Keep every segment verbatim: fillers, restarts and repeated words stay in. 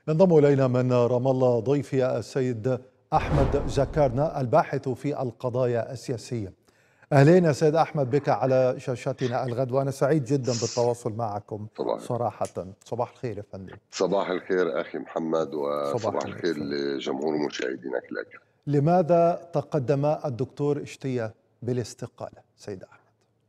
ينضم إلينا من رام الله ضيفي السيد أحمد زكارنة الباحث في القضايا السياسية. أهلين يا سيد أحمد بك على شاشتنا الغد، وأنا سعيد جدا بالتواصل معكم صباح صراحة. صباح الخير يا فندم. صباح الخير أخي محمد، صباح وصباح النور الخير فندم. لجمهور مشاهدينك الأكرام. لماذا تقدم الدكتور اشتية بالاستقالة سيد أحمد؟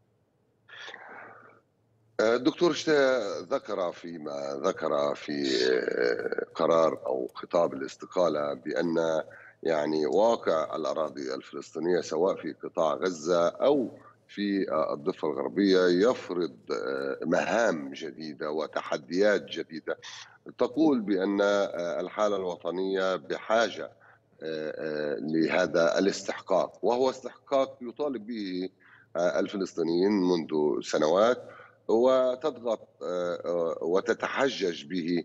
الدكتور اشتهى ذكر فيما ذكر في قرار أو خطاب الاستقالة بأن يعني واقع الأراضي الفلسطينية سواء في قطاع غزة أو في الضفة الغربية يفرض مهام جديدة وتحديات جديدة تقول بأن الحالة الوطنية بحاجة لهذا الاستحقاق، وهو استحقاق يطالب به الفلسطينيين منذ سنوات، وتضغط وتتحجج به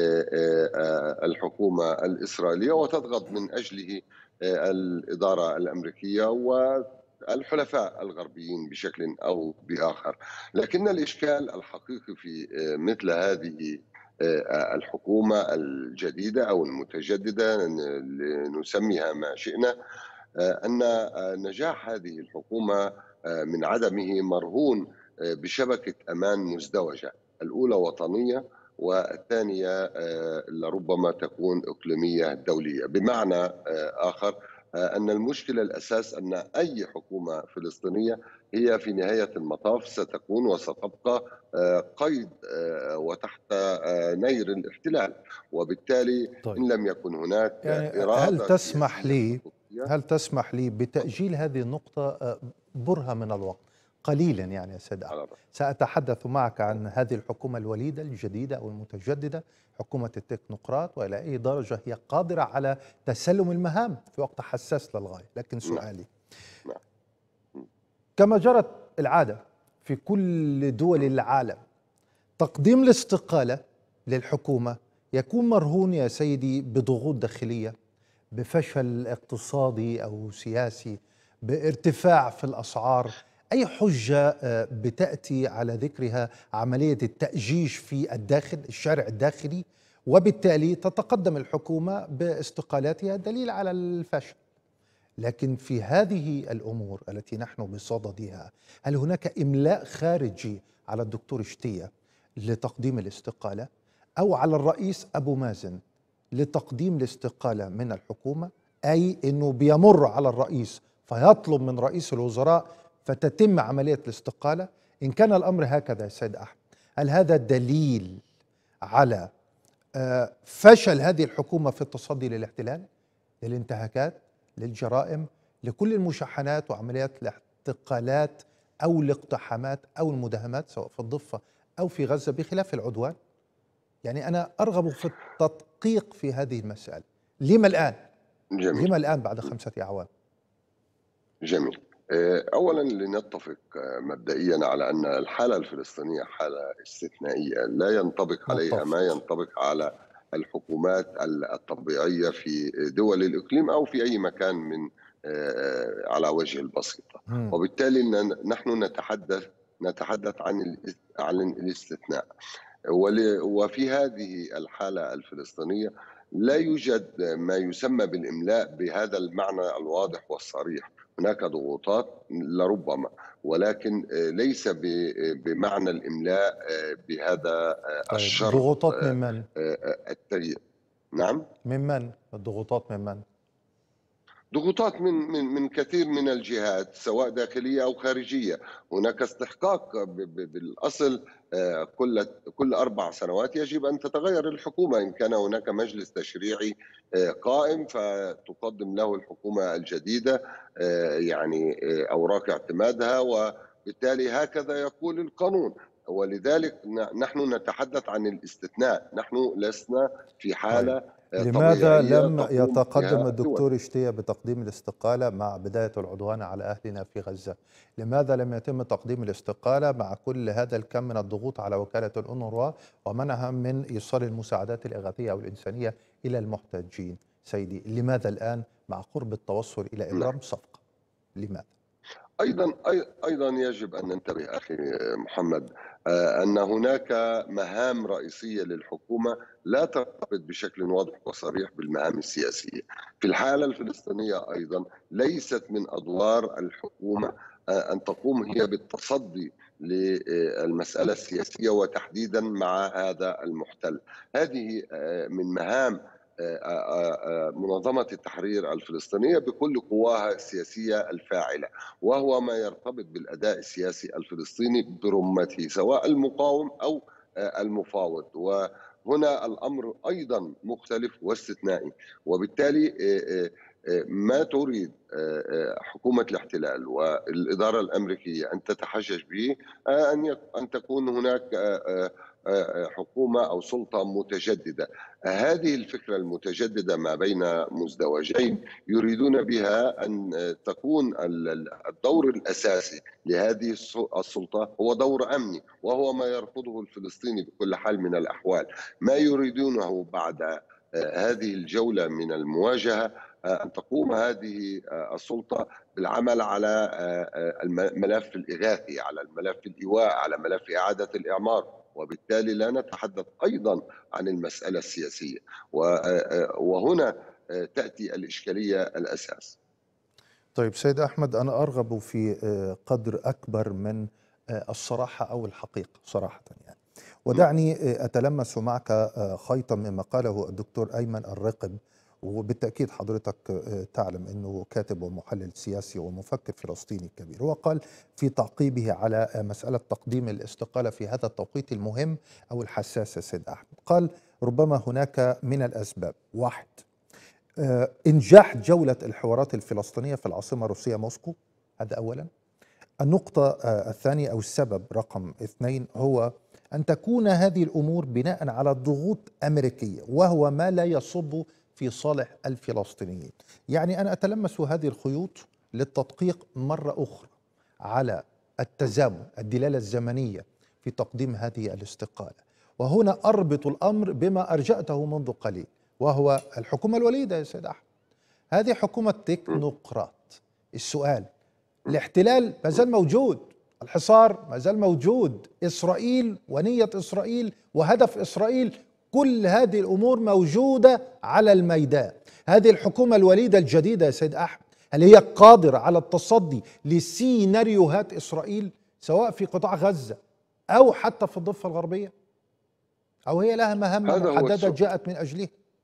الحكومة الإسرائيلية، وتضغط من أجله الإدارة الأمريكية والحلفاء الغربيين بشكل أو بآخر. لكن الإشكال الحقيقي في مثل هذه الحكومة الجديدة أو المتجددة، نسميها ما شئنا، أن نجاح هذه الحكومة من عدمه مرهون بشبكة أمان مزدوجة، الأولى وطنية والثانية لربما تكون إقليمية دولية. بمعنى آخر أن المشكلة الأساس أن أي حكومة فلسطينية هي في نهاية المطاف ستكون وستبقى قيد وتحت نير الاحتلال، وبالتالي طيب. إن لم يكن هناك يعني هل إرادة تسمح سياسية لي حقيقية. هل تسمح لي بتأجيل هذه النقطة برهة من الوقت قليلا؟ يعني يا سيد أحمد، سأتحدث معك عن هذه الحكومة الوليدة الجديدة أو المتجددة، حكومة التكنوقراط، وإلى أي درجة هي قادرة على تسلم المهام في وقت حساس للغاية. لكن نعم. سؤالي، نعم. كما جرت العادة في كل دول العالم، تقديم الاستقالة للحكومة يكون مرهون يا سيدي بضغوط داخلية، بفشل اقتصادي أو سياسي، بارتفاع في الأسعار، أي حجة بتأتي على ذكرها عملية التأجيج في الداخل الشارع الداخلي، وبالتالي تتقدم الحكومة باستقالاتها دليل على الفشل. لكن في هذه الأمور التي نحن بصددها، هل هناك إملاء خارجي على الدكتور اشتية لتقديم الاستقالة، أو على الرئيس أبو مازن لتقديم الاستقالة من الحكومة، أي أنه بيمر على الرئيس فيطلب من رئيس الوزراء فتتم عملية الاستقالة؟ إن كان الأمر هكذا يا سيد أحمد، هل هذا دليل على فشل هذه الحكومة في التصدي للاحتلال، للانتهاكات، للجرائم، لكل المشاحنات وعمليات الاعتقالات أو الاقتحامات أو المداهمات سواء في الضفة أو في غزة، بخلاف العدوان؟ يعني أنا أرغب في التدقيق في هذه المسألة. لما الآن؟ جميل. لما الآن بعد خمسة أعوام؟ جميل. أولا لنتفق مبدئيا على أن الحالة الفلسطينية حالة استثنائية لا ينطبق عليها ما متفق. ينطبق على الحكومات الطبيعية في دول الإقليم أو في أي مكان من على وجه البسيطة، مم. وبالتالي نحن نتحدث نتحدث عن عن الاستثناء. وفي هذه الحالة الفلسطينية لا يوجد ما يسمى بالإملاء بهذا المعنى الواضح والصريح. هناك ضغوطات لربما، ولكن ليس بمعنى الإملاء بهذا طيب، الشرط ضغوطات من من؟ التغيير. نعم. من من؟ الضغوطات من من؟ ضغوطات من من من كثير من الجهات سواء داخليه او خارجيه. هناك استحقاق بالاصل، كل كل اربع سنوات يجب ان تتغير الحكومه، ان كان هناك مجلس تشريعي قائم فتقدم له الحكومه الجديده يعني اوراق اعتمادها، وبالتالي هكذا يقول القانون. ولذلك نحن نتحدث عن الاستثناء، نحن لسنا في طيب، حاله لماذا طبيعيه لم تقوم يتقدم بها الدول. الدكتور اشتية بتقديم الاستقالة مع بداية العدوان على أهلنا في غزة؟ لماذا لم يتم تقديم الاستقالة مع كل هذا الكم من الضغوط على وكالة الأونروا ومنعها من إيصال المساعدات الإغاثية أو الإنسانية إلى المحتاجين؟ سيدي، لماذا الآن مع قرب التوصل إلى إبرام صفقة؟ لماذا؟ أيضًا أي أيضًا يجب أن ننتبه أخي محمد، آآ أن هناك مهام رئيسية للحكومة لا ترتبط بشكل واضح وصريح بالمهام السياسية. في الحالة الفلسطينية أيضًا ليست من أدوار الحكومة آآ أن تقوم هي بالتصدي للمسألة السياسية وتحديدًا مع هذا المحتل. هذه آآ من مهام آآ آآ منظمة التحرير الفلسطينية بكل قواها السياسية الفاعلة. وهو ما يرتبط بالأداء السياسي الفلسطيني برمته سواء المقاوم أو آه، المفاوض. وهنا الأمر أيضا مختلف واستثنائي. وبالتالي آه، آه، آه، ما تريد آه، آه، حكومة الاحتلال والإدارة الأمريكية أن تتحجج به آه، أن يك- أن تكون هناك آه، آه، آه، حكومة أو سلطة متجددة. هذه الفكرة المتجددة ما بين مزدوجين يريدون بها أن تكون الدور الأساسي لهذه السلطة هو دور أمني، وهو ما يرفضه الفلسطيني بكل حال من الأحوال. ما يريدونه بعد آه، هذه الجولة من المواجهة آه، أن تقوم هذه آه، السلطة بالعمل على آه، آه، الملف الإغاثي، على الملف الإيواء، على ملف إعادة الإعمار. وبالتالي لا نتحدث أيضا عن المسألة السياسية. و- آه، آه، وهنا آه، تأتي الإشكالية الأساس. طيب سيد أحمد، أنا أرغب في آه، قدر أكبر من آه، الصراحة أو الحقيقة صراحة يعني. ودعني آه، أتلمس معك آه، خيطا مما قاله الدكتور أيمن الرقب. وبالتأكيد حضرتك آه، تعلم أنه كاتب ومحلل سياسي ومفكر فلسطيني كبير. هو قال في تعقيبه على آه، مسألة تقديم الاستقالة في هذا التوقيت المهم أو الحساس يا سيد أحمد، قال ربما هناك من الأسباب: واحد، آه، إنجاح جولة الحوارات الفلسطينية في العاصمة الروسية موسكو، هذا أولا. النقطة آه، الثانية أو السبب رقم اثنين هو أن تكون هذه الأمور بناء على ضغوط أمريكية، وهو ما لا يصب في صالح الفلسطينيين. يعني أنا أتلمس هذه الخيوط للتدقيق مرة أخرى على التزامن، الدلالة الزمنية في تقديم هذه الاستقالة. وهنا أربط الأمر بما أرجأته منذ قليل، وهو الحكومة الوليدة يا سيد أحمد. هذه حكومة تكنوقراط. السؤال: الاحتلال ما زال موجود، الحصار ما زال موجود، إسرائيل ونية إسرائيل وهدف إسرائيل، كل هذه الأمور موجودة على الميدان. هذه الحكومة الوليدة الجديدة يا سيد أحمد، هل هي قادرة على التصدي لسيناريوهات إسرائيل سواء في قطاع غزة أو حتى في الضفة الغربية؟ أو هي لها مهمة هذا هو محددة السؤال جاءت من أجلها؟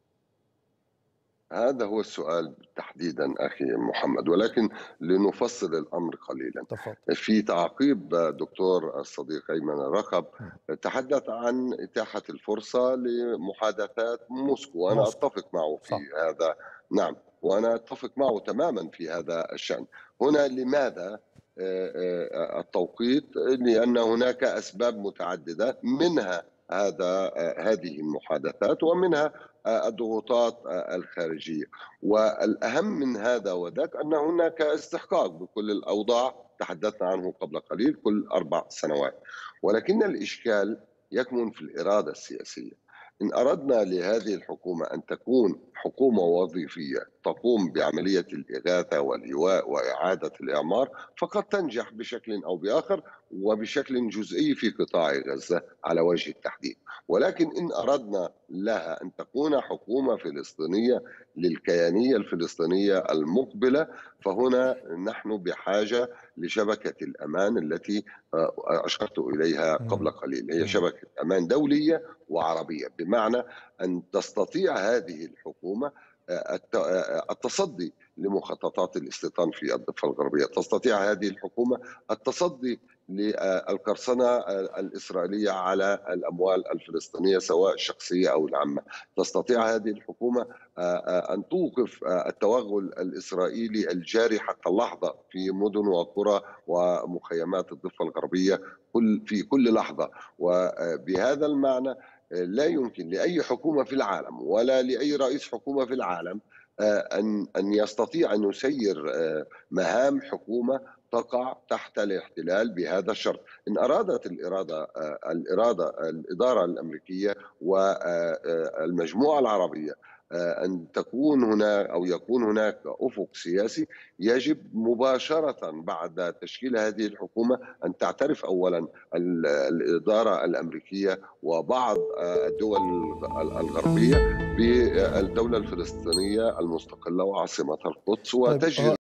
هذا هو السؤال تحديدا أخي محمد، ولكن لنفصل الأمر قليلا. تفضل. في تعقيب دكتور الصديق أيمن الرخب م. تحدث عن إتاحة الفرصة لمحادثات موسكو، وأنا موسكو. أتفق معه في صح. هذا. نعم، وأنا أتفق معه تماما في هذا الشأن. هنا لماذا آه، آه، التوقيت؟ لأن هناك أسباب متعددة، منها هذا آه، هذه المحادثات، ومنها آه، الضغوطات آه، الخارجية. والأهم من هذا وذاك أن هناك استحقاق بكل الأوضاع تحدثنا عنه قبل قليل كل أربع سنوات. ولكن الإشكال يكمن في الإرادة السياسية. إن أردنا لهذه الحكومة أن تكون حكومة وظيفية تقوم بعملية الإغاثة والإيواء وإعادة الإعمار، فقد تنجح بشكل أو بآخر وبشكل جزئي في قطاع غزة على وجه التحديد. ولكن إن أردنا لها أن تكون حكومة فلسطينية للكيانية الفلسطينية المقبلة، فهنا نحن بحاجة لشبكة الأمان التي آه، أشرت إليها م. قبل قليل. هي م. شبكة أمان دولية وعربية، بمعنى أن تستطيع هذه الحكومة آه، الت- آه، التصدي لمخططات الاستيطان في الضفة الغربية. تستطيع هذه الحكومة التصدي للقرصنة الإسرائيلية على الأموال الفلسطينية سواء الشخصية أو العامة. تستطيع هذه الحكومة أن توقف التوغل الإسرائيلي الجاري حتى اللحظة في مدن وقرى ومخيمات الضفة الغربية كل في كل لحظة. وبهذا المعنى لا يمكن لأي حكومة في العالم ولا لأي رئيس حكومة في العالم أن أن يستطيع أن يسير مهام حكومة تقع تحت الاحتلال بهذا الشرط. إن أرادت الإرادة آه، الإرادة الإدارة الأمريكية والمجموعة العربية آه، أن تكون هناك أو يكون هناك أفق سياسي، يجب مباشرة بعد تشكيل هذه الحكومة أن تعترف أولا ال- الإدارة الأمريكية وبعض آه، الدول الغربية بالدولة الفلسطينية المستقلة وعاصمتها القدس طيب، وتجري